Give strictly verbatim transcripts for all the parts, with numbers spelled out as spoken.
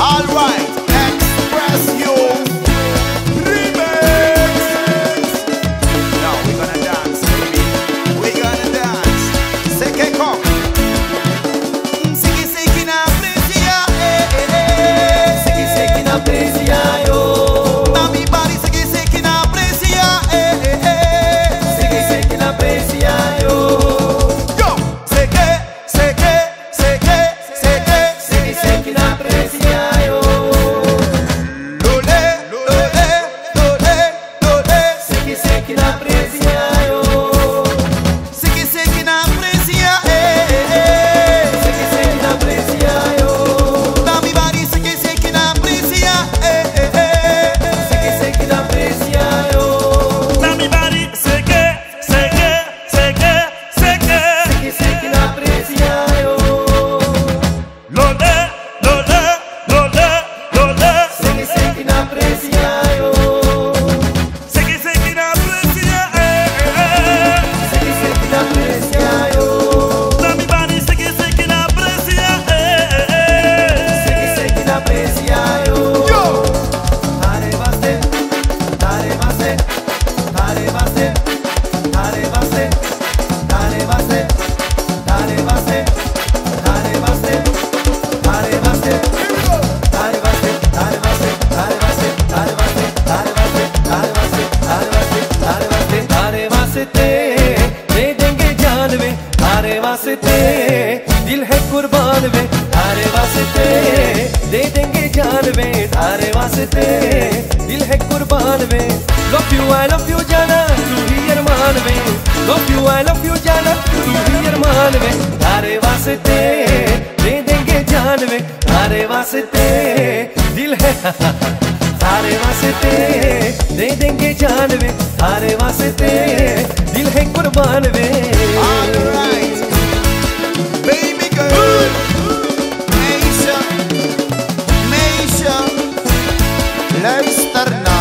Alright, Express You Remix. Now we're gonna dance, baby. We're gonna dance. Say que come. Siki siki na presia, eh eh eh. Siki siki na presia yo. Na mi body siki siki na presia, eh eh eh. Siki siki na presia yo. Yo, say que, say que, say que, say que. Siki siki na presia yo. Lole, lole, lole, lole. Siki siki na presia yo. Siki siki na presia, eh eh eh. Siki siki na presia yo. Na mi body siki siki na presia, eh eh eh. Siki siki na presia yo. Na mi body, say que, say que, say que, say que. Siki siki na presia yo. Lole, lole, lole, lole. Siki siki na presia yo. Siki siki na presia, eh eh eh. Siki siki na presia yo. Na mi body, siki siki na presia, eh eh eh. Siki siki na presia yo. Yo, Tare vaste, tare vaste, tare vaste, tare vaste, tare vaste, tare vaste, tare vaste, tare vaste, tare vaste, tare vaste, tare vaste, tare vaste, tare vaste, tare vaste, tare vaste, tare vaste, tare vaste, दे देंगे जान में तारे वास्ते दिल है कुर्बान में तारे वास्ते दे देंगे जान में तारे वास्ते दिल है कुर्बान में love you I love you जाना तू ही अरमान में love you I love you जाना तू ही अरमान में तारे वास्ते दे देंगे जान में तारे वास्ते दिल है तारे वास्ते दे देंगे जान में तारे वास्ते दिल है कुर्बान में alright. Baby girl, Meisha, Meisha, luister na.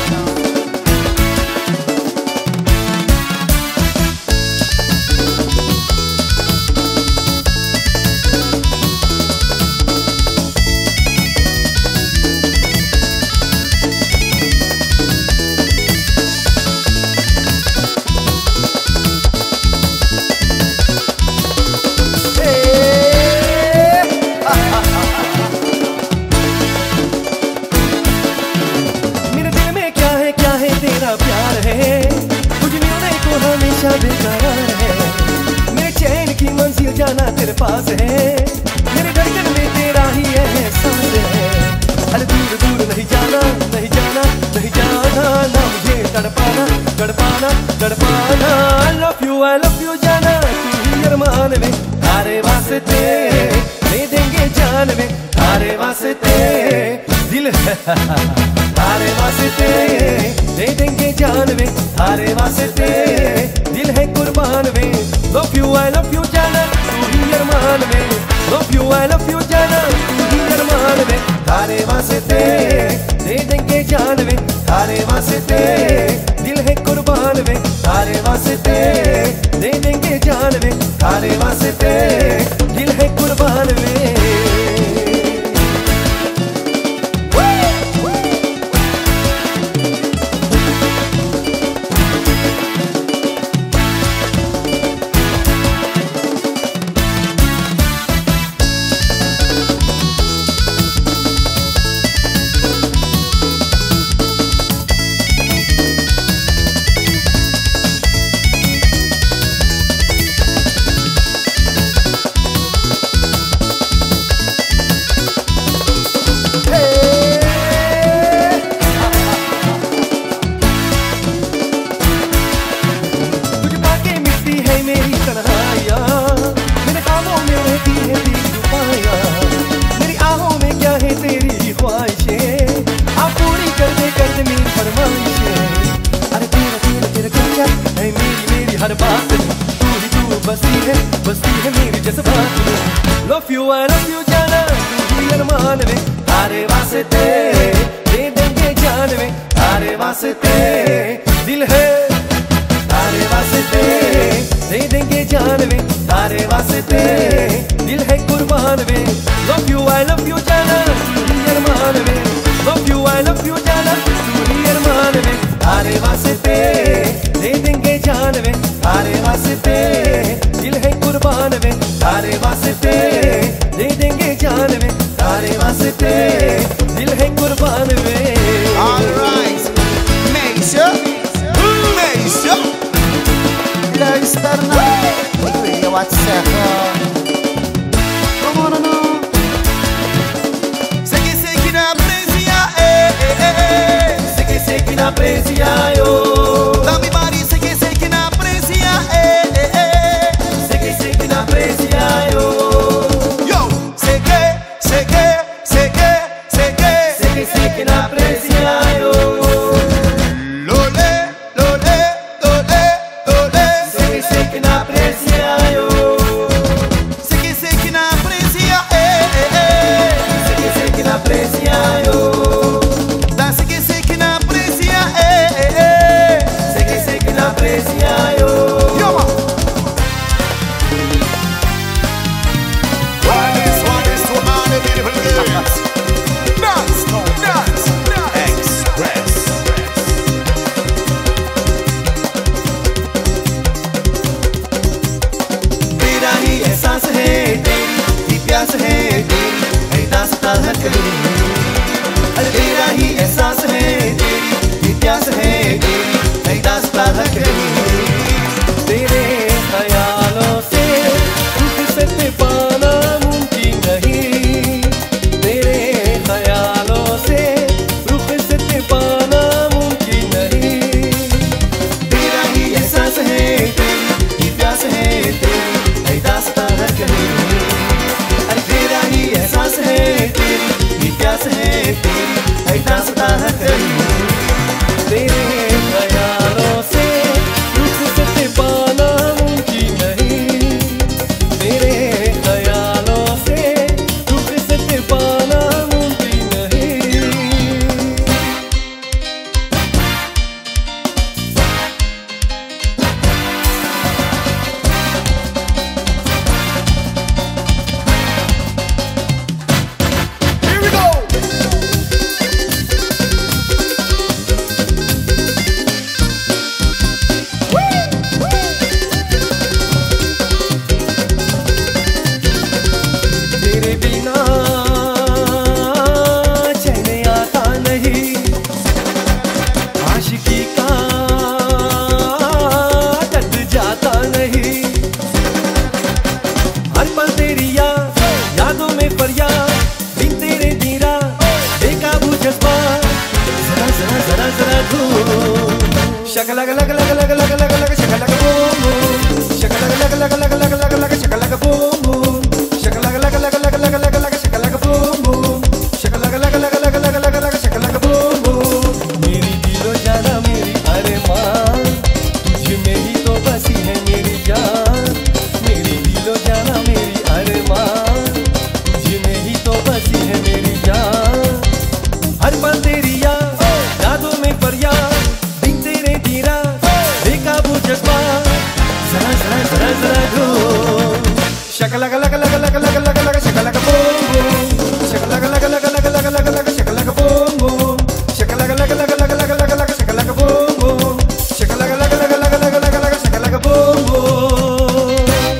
मेरे दिल में क्या है क्या है तेरा प्यार है कुछ मिलने को हमेशा बेकरार है मेरे चैन की मंजिल जाना तेरे पास है मेरे धड़कन में तेरा ही एहसास है अरे दूर दूर नहीं जाना नहीं जाना नहीं जाना ना मुझे तड़पाना तड़पाना तड़पाना love you I love you जाना तू ही अरमान में तारे वास्ते दे देंगे जान में तारे वास्ते दिल है तारे वास्ते दे देंगे जान में तारे वास्ते दिल है कुर्बान में love you I love you जाना तू ही अरमान में love you I love you जाना तू ही अरमान में तारे वास्ते दे देंगे जान में तारे वास्ते दिल है कुर्बान में तारे वास्ते दे देंगे जान में तारे वास्ते दिल है कुर्बान में हर बात तू ही तू बसती है बसती है मेरी जज्बात में love you I love you जाना तू ही अरमान में तारे वास्ते दे देंगे जान में तारे वास्ते दिल है तारे वास्ते दे देंगे जान में तारे वास्ते दिल है कुर्बान में love you I love you जाना तू ही अरमान में love you I love you जाना पूरी अरमान में तारे वास्ते दे देंगे जान में तारे वास्ते दिल है कुर्बान में तारे वास्ते दे देंगे जान में तारे वास्ते दिल है कुर्बान में Alright, Meisha, Meisha. Luister nou, ik wil je wat zeggen. Kom on nou. Sei que sei que na presia, eh eh eh. Sei que sei que na presia yo. Dami bari, sei que sei que na presia, eh eh eh. Sei que sei que na presia yo. Yo, sei que, sei que, sei que, sei que, sei que sei que na presia yo. Lole, lole, lole, lole. Sei que sei que na presia yo. Sei que sei que na presia, eh eh eh. Sei que sei que na presia yo. Da sei que sei que na presia, eh eh eh. Sei que sei que na presia yo. Yo ma. One is one is to all the beautiful girls. Dance, dance, dance. Express. तेरा ही एहसास है तेरी ही प्यास है तेरी है दास्तां हर कली अरे तेरा ही एहसास है तेरी ही प्यास है तेरी है दास्तां हर कली तेरे ख्यालों से फुर्सत पाना मुमकिन नहीं तेरे ख्यालों से फुर्सत पाना मुमकिन नहीं तेरा ही एहसास है तेरी ही प्यास है तेरी है दास्तां हर कली अरे तेरा ही एहसास है तेरी ही प्यास है तेरी है दास्तां हर कली तेरे ख्यालों से फुर्सत पाना मुमकिन नहीं तेरे ख्यालों से फुर्सत पाना मुमकिन नहीं Here we go. तेरे बिना चैन आता नहीं आशिकी का दर्द जाता नहीं हर पल तेरी याद यादों में फरियाद बिन तेरे जीरा बेकाबू जज्बा जरा जरा जरा जरा धूम शकलग लग लग लग लग लग लग शकलग बूम बूम शकलग लग लग लग लग लग लग शकलग बूम बूम शकलग लग लग लग लग लग लग शकलग बूम बूम शकलग लग लग लग लग लग लग शकलग बूम बूम मेरी दिलो जाना मेरी अरमान तुझ में ही तो बसी है मेरी जान मेरी दिलो जाना मेरी अरमान तुझ में ही तो बसी है मेरी जान हर पल तेरी याद यादों में फरियाद बिन तेरे जीरा बेकाबू जज्बा जरा जरा जरा जरा धूम शकलग लग लग लग लग लग लग शकलग बूम बूम शकलग लग लग लग लग लग लग शकलग बूम बूम शकलग लग लग लग लग लग लग शकलग बूम बूम शकलग लग लग लग लग लग लग शकलग boom boom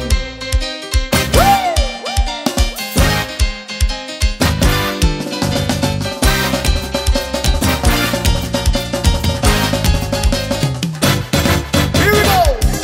Here we go.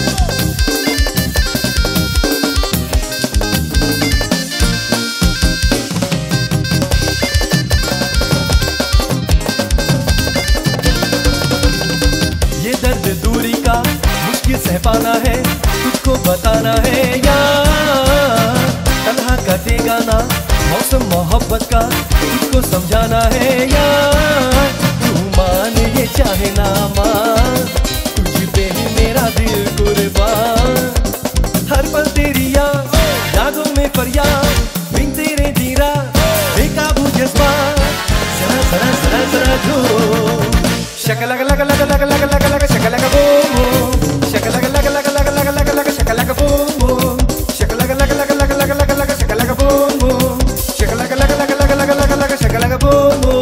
ये दर्द दूरी का मुश्किल सह पाना है तुझको बताना है यार तन्हा कटेगा ना मौसम मोहब्बत का तुझको समझाना है यार तू मान ये चाहे ना मान तुझ पे ही मेरा दिल कुर्बान हर पल तेरी याद यादों में फरियाद बिन तेरे जीरा बेकाबू जज्बा जरा जरा जरा जरा धूम शकलग लग लग लग लग लग लग शकलग बूम बूम शकलग लग लग लग लग लग लग शकलग बूम बूम शकलग लग लग लग लग लग लग शकलग बूम बूम शकलग लग लग लग लग लग लग शकलग बूम बूम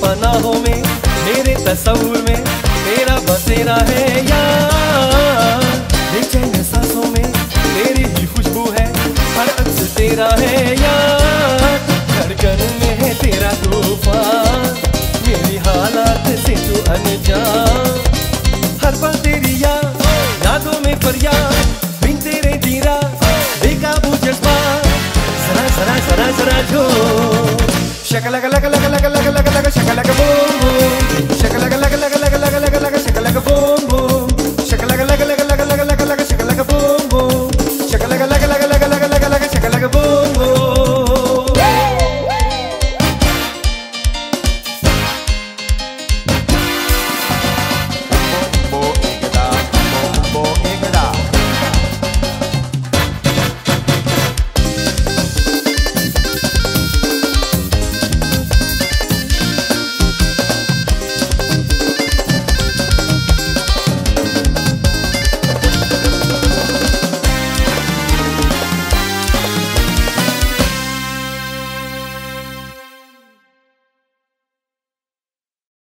पनाहों में, मेरे तस्वुर में तेरा बसेरा है यार। बेचैन सांसों में तेरी ही खुशबू है, हर अक्स तेरा है यार। धड़कन में है तेरा तूफान, मेरी हालात से तू अनजान। हर पल तेरी याद, यादों में फरियाद, बिन तेरे जीरा बेकाबू जज्बा। जरा जरा जरा जरा जो शकला लगा लगा